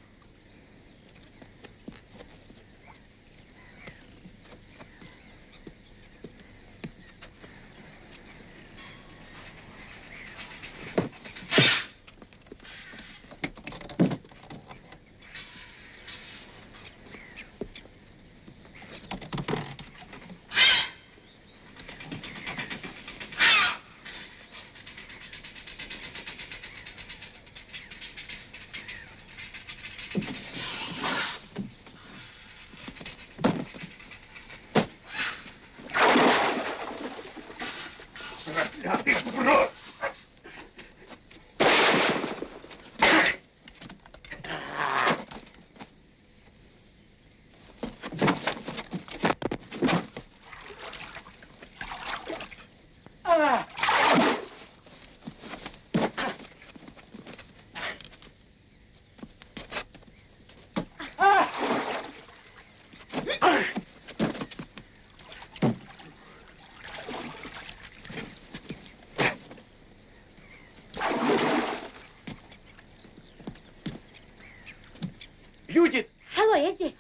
Юдит! Алло, я здесь.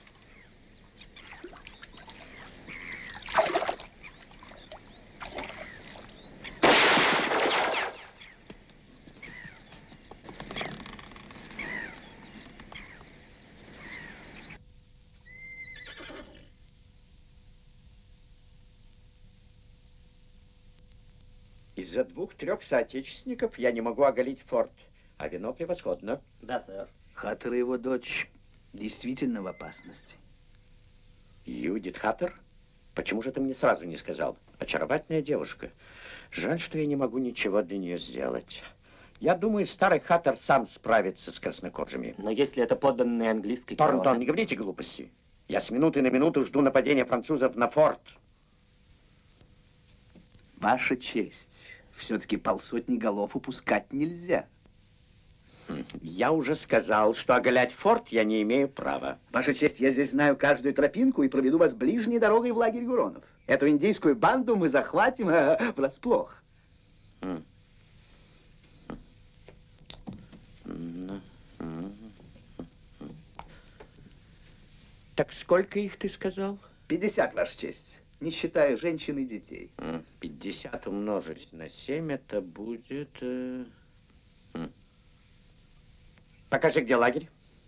Из-за 2-3 соотечественников я не могу оголить форт, а вино превосходно. Да, сэр. Хаттер и его дочь действительно в опасности. Юдит Хаттер? Почему же ты мне сразу не сказал? Очаровательная девушка. Жаль, что я не могу ничего для нее сделать. Я думаю, старый Хаттер сам справится с краснокожими. Но если это подданные английской короны... Торнтон, не говорите глупости. Я с минуты на минуту жду нападения французов на форт. Ваша честь, все-таки 500 голов упускать нельзя. Я уже сказал, что оголять форт я не имею права. Ваша честь, я здесь знаю каждую тропинку и проведу вас ближней дорогой в лагерь Гуронов. Эту индейскую банду мы захватим врасплох. Так сколько их ты сказал? 50, Ваша честь, не считая женщин и детей. 50 умножить на 7, это будет... Покажи, где лагерь.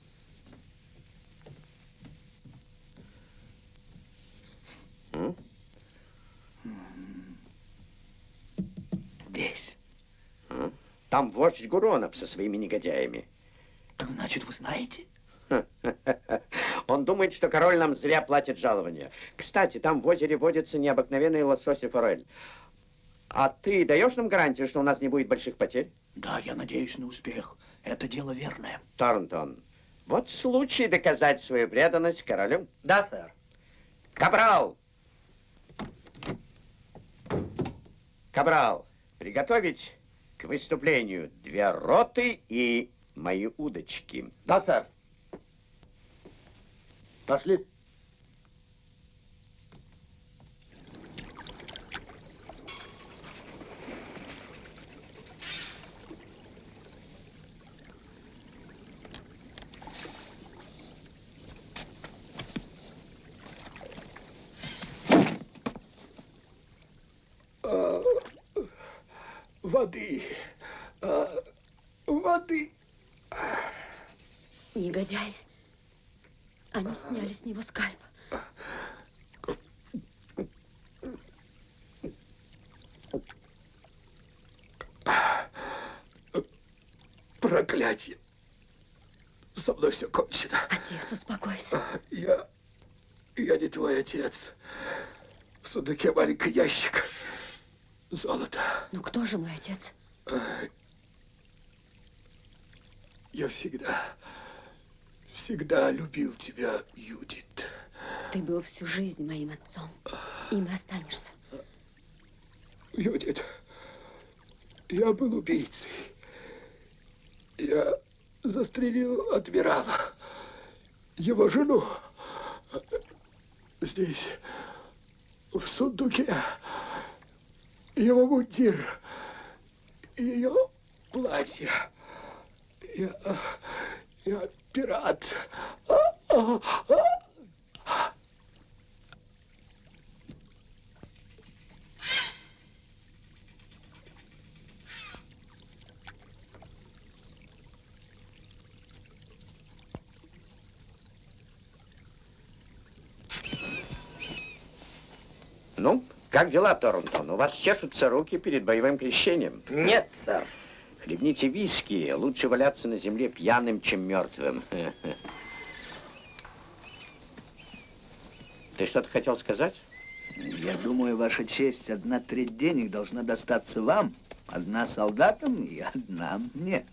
Здесь. Там вождь Гуронов со своими негодяями. Так значит, вы знаете? Он думает, что король нам зря платит жалования. Кстати, там в озере водятся необыкновенные лосось и форель. А ты даешь нам гарантию, что у нас не будет больших потерь? Да, я надеюсь на успех. Это дело верное. Торнтон, вот случай доказать свою преданность королю. Да, сэр. Капрал! Капрал, приготовить к выступлению 2 роты и мои удочки. Да, сэр. Пошли. Воды. Воды. Негодяи. Они сняли с него скальп. Проклятие. Со мной все кончено. Отец, успокойся. Я не твой отец. В сундуке маленький ящик. Золото. Ну кто же мой отец? Я всегда любил тебя, Юдит. Ты был всю жизнь моим отцом. Им и останешься. Юдит, я был убийцей. Я застрелил адмирала, его жену. Здесь, в сундуке, его мундир, ее платье. Я пират. Ну, как дела, Торнтон? У вас чешутся руки перед боевым крещением? Нет, сэр. Хлебните виски. Лучше валяться на земле пьяным, чем мертвым. Ты что-то хотел сказать? Я думаю, Ваша честь, 1/3 денег должна достаться вам, 1 солдатам и 1 мне.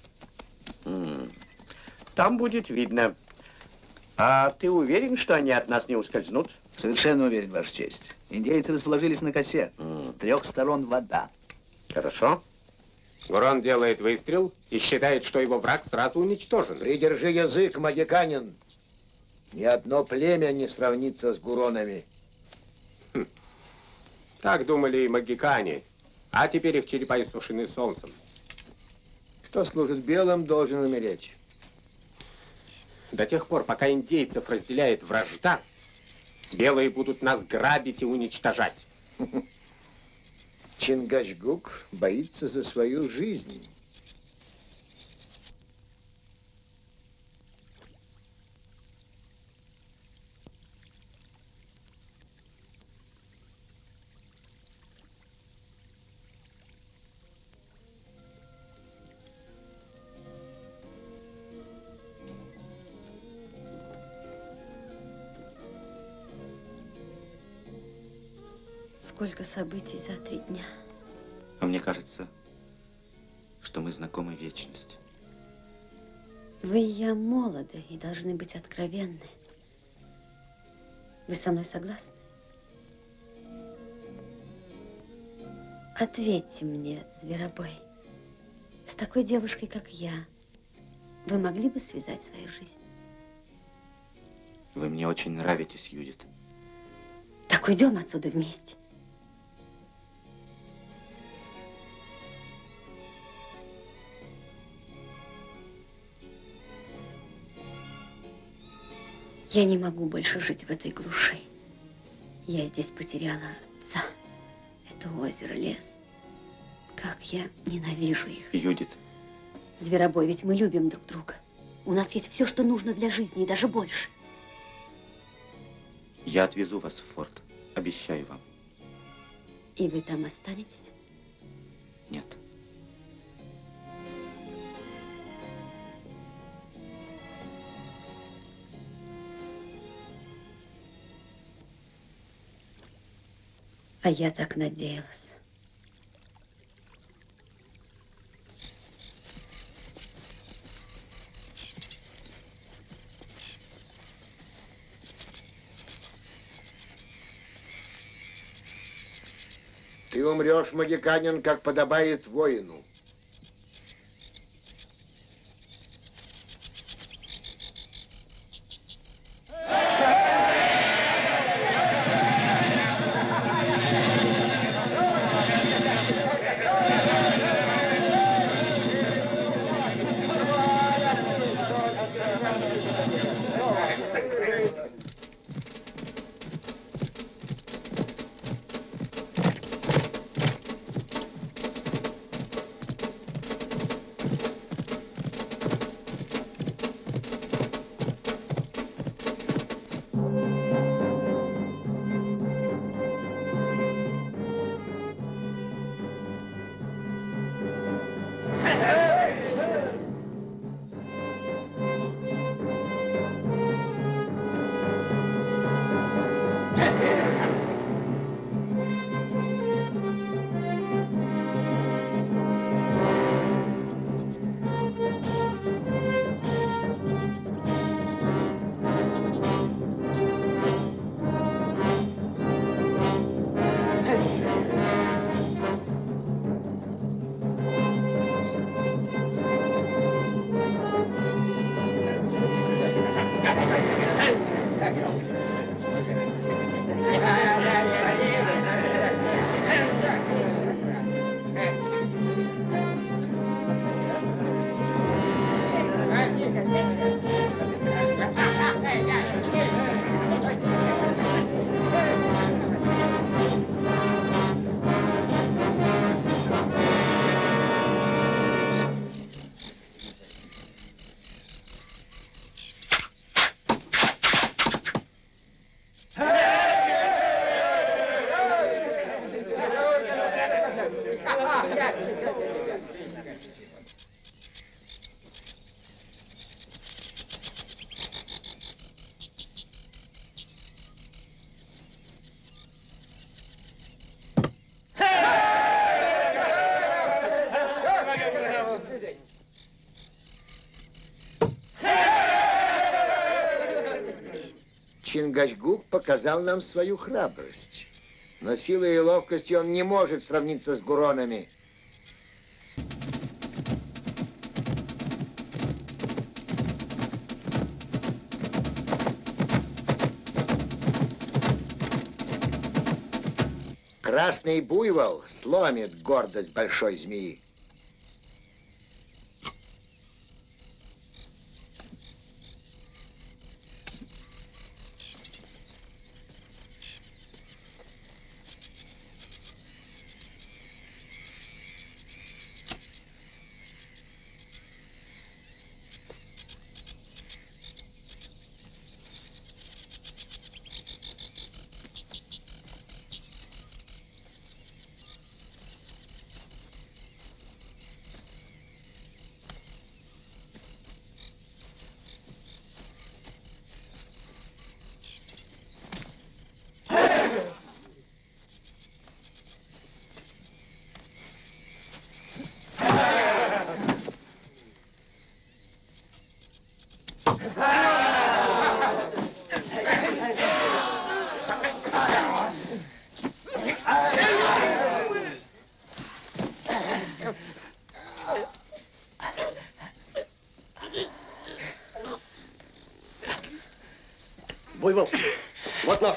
Там будет видно. А ты уверен, что они от нас не ускользнут? Совершенно уверен, Ваша честь. Индейцы расположились на косе. С 3 сторон вода. Хорошо. Гурон делает выстрел и считает, что его враг сразу уничтожен. Придержи язык, магиканин. Ни одно племя не сравнится с гуронами. Так думали и магикане. А теперь их черепа иссушены солнцем. Кто служит белым, должен умереть. До тех пор, пока индейцев разделяет вражда, белые будут нас грабить и уничтожать. Чингачгук боится за свою жизнь. Сколько событий за 3 дня. А мне кажется, что мы знакомы вечность. Вы и я молоды и должны быть откровенны. Вы со мной согласны? Ответьте мне, Зверобой, с такой девушкой, как я, вы могли бы связать свою жизнь? Вы мне очень нравитесь, Юдит. Так уйдем отсюда вместе. Я не могу больше жить в этой глуши. Я здесь потеряла отца. Это озеро, лес. Как я ненавижу их. Юдит. Зверобой, ведь мы любим друг друга. У нас есть все, что нужно для жизни, и даже больше. Я отвезу вас в форт. Обещаю вам. И вы там останетесь? Нет. А я так надеялась. Ты умрешь, магиканин, как подобает воину. Чингачгук показал нам свою храбрость. Но силой и ловкостью он не может сравниться с гуронами. Красный буйвол сломит гордость большой змеи. Буйвол, вот нож.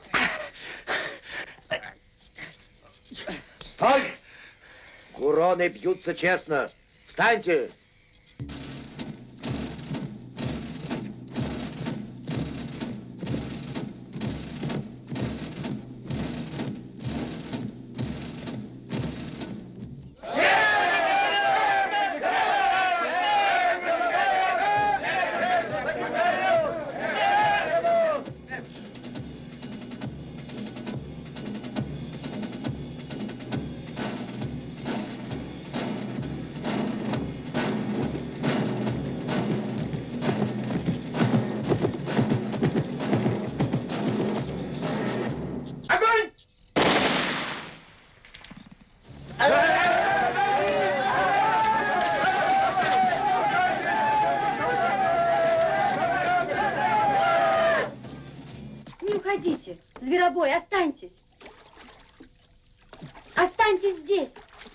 Стой! Гуроны бьются честно. Встаньте! Уходите, зверобой, останьтесь. Останьтесь здесь.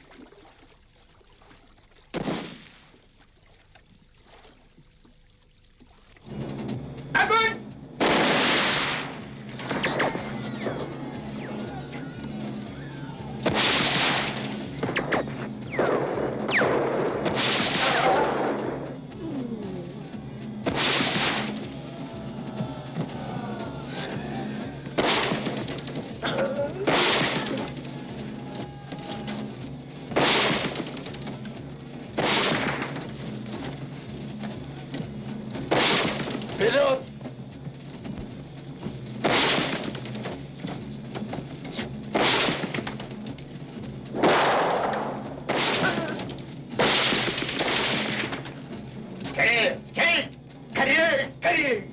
Огонь! Вперед! Скорее! Скорее! Скорее! Скорее!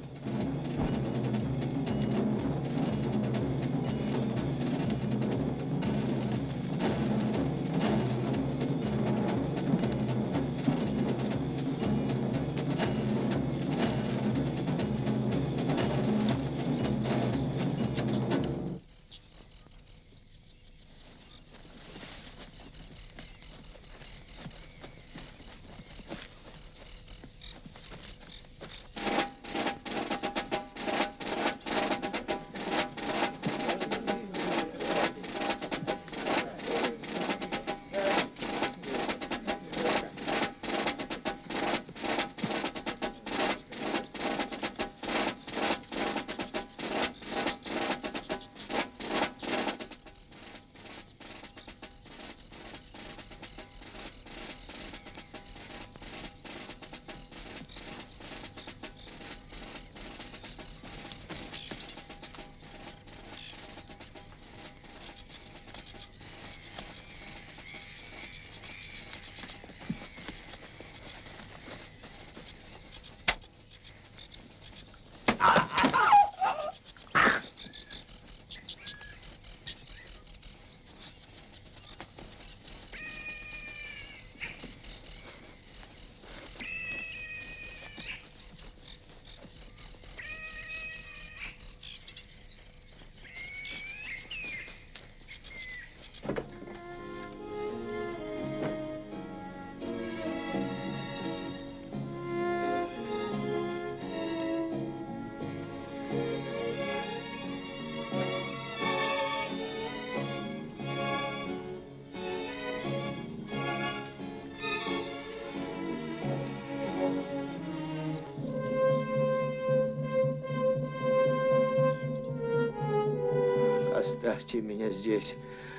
Оставьте меня здесь,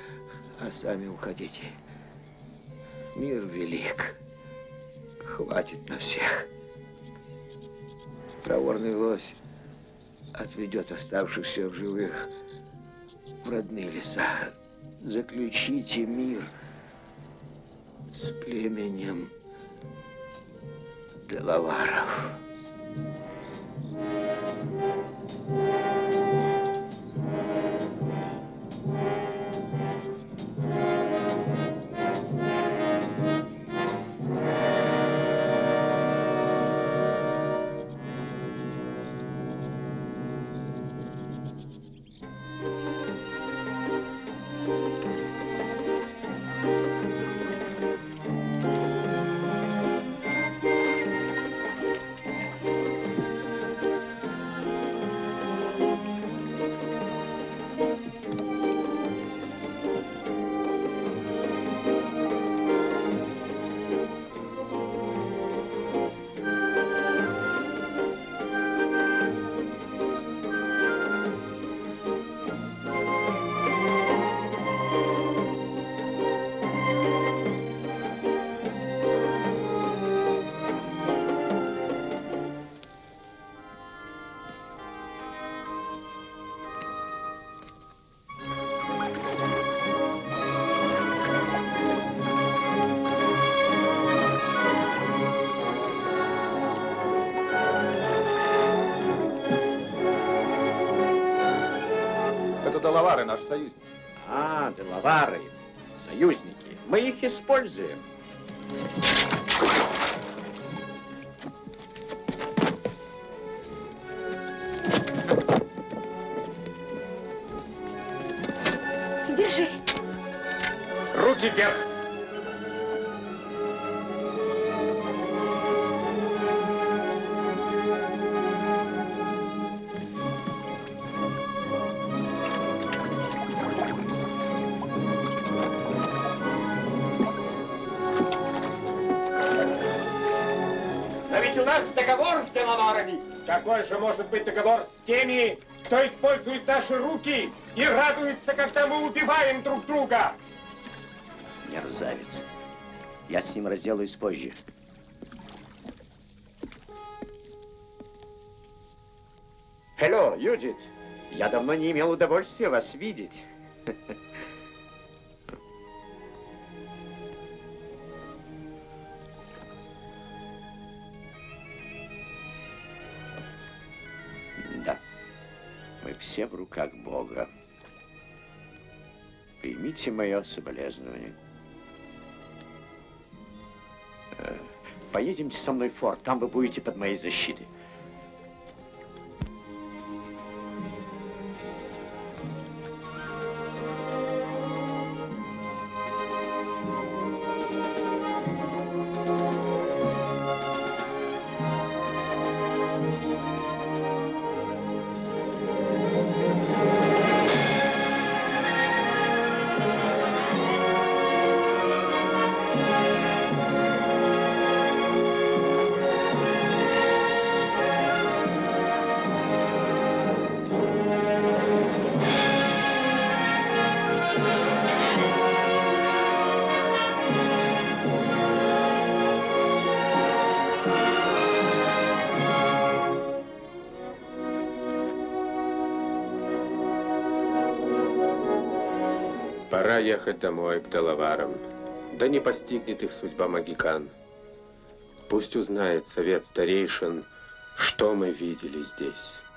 а сами уходите. Мир велик. Хватит на всех. Проворный лось отведет оставшихся в живых в родные леса. Заключите мир с племенем Делаваров. Делавары, наш союзник. А, Делавары, союзники. Мы их используем. Держи. Руки вверх. Но ведь у нас договор с Делаварами. Какой же может быть договор с теми, кто использует наши руки и радуется, когда мы убиваем друг друга? Мерзавец. Я с ним разделаюсь позже. Hello, Юдит. Я давно не имел удовольствия вас видеть. Да, мы все в руках Бога. Примите мое соболезнование. Поедемте со мной в форт, там вы будете под моей защитой. Пора ехать домой, к Делаварам. Да не постигнет их судьба магикан. Пусть узнает совет старейшин, что мы видели здесь.